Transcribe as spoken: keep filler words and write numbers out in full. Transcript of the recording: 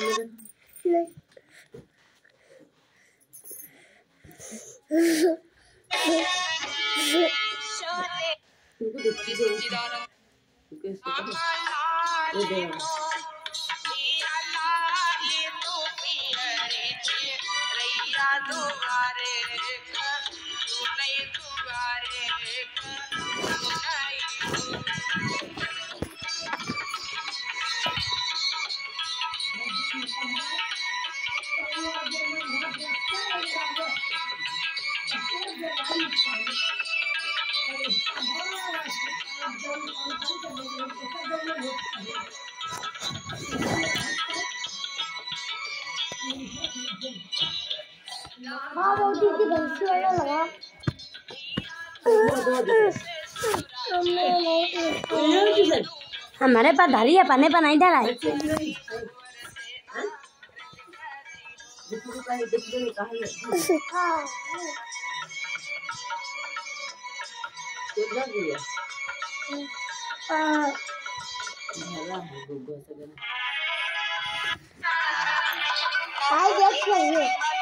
हाँ वो दीदी बंसी वाला लगा हमारे पास धरी है पन्ने पर नहीं डरा है आई देख